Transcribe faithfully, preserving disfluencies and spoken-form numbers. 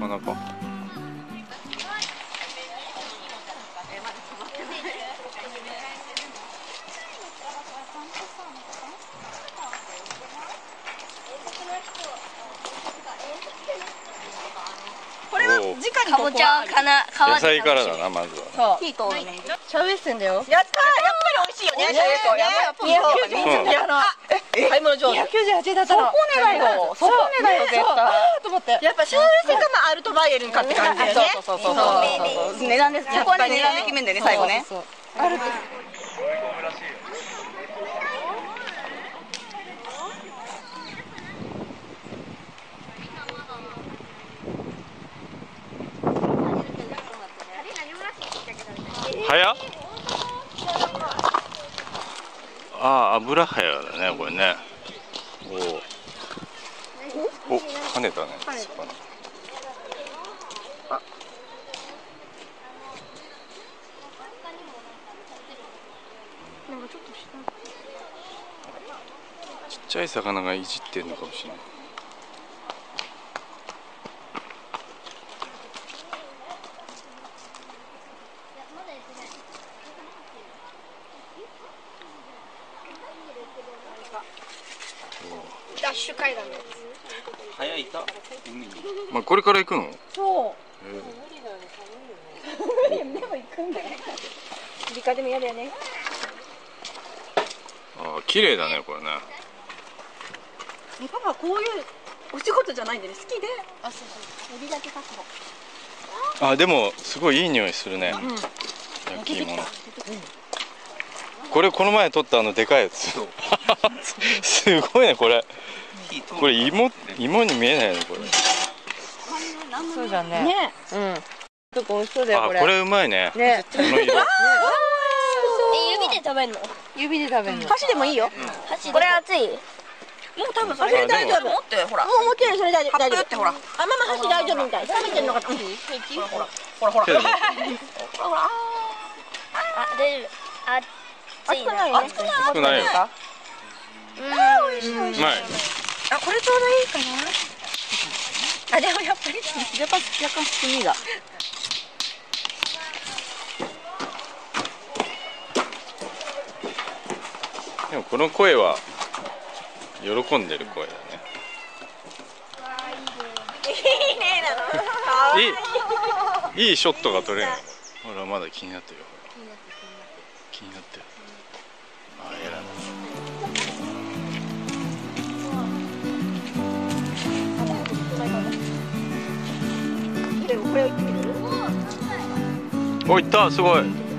なか。 これは直にかぼちゃかな。 野菜からだな、まずは。 火通るの。 シャウエッセンだよ。 やったー、やっぱり美味しいよね。シャウエッセンやっぱり。買い物上手。 にひゃくきゅうじゅうはちえんだったの。 そこねだよ。そこねだよ絶対。 と思って。 やっぱシャウエッセンがまあアルトバイエルンかって感じだよね。 そうそうそうそう。値段です。ここはね値段で決めんだよね最後ね。ある。 早っ。ああ、油早だね、これね。おお、お、跳ねたね。 あ、なんかちょっと下。 ちっちゃい魚がいじってんのかもしれない。 ダッシュ階段のやつ。 早いか。まあ、これから行くの。 そう。 でも行くんだよ。理科でも嫌だよね。 ああ、綺麗だね、これね。 パパこういうお仕事じゃないんでね、好きで。 あ、そうそう。売りだけ確保。 あ、でも、すごいいい匂いするね。焼き芋の。これこの前取ったあのでかいやつ。すごいねこれ。これ芋芋に見えないねこれ。 そうだね。 ね。 うん。ちょっと美味しそうだよこれ。 あ、これうまいね。 ね。 この色。 え、指で食べるの？ 指で食べるの。 箸でもいいよ。 これ熱い？ もう多分それで大丈夫。持ってほら。もう持ってるそれ大丈夫。大丈夫ってほら。あ、ママ箸大丈夫みたい。食べてるのかと。ほらほらほらほら。ほらほら。 あ、大丈夫。熱いな。 熱くない？ 熱くないよ。 うん、美味しい美味しい。 うまい。 あ、これちょうどいいかな。あ、でもやっぱり若干若干炭が。 でもこの声は喜んでる声だね。 いいねなの。 いいいいショットが撮れるの。ほらまだ気になってるよ。気になってる。あ、えらい。 これを行ってみる？ お、いった、すごい。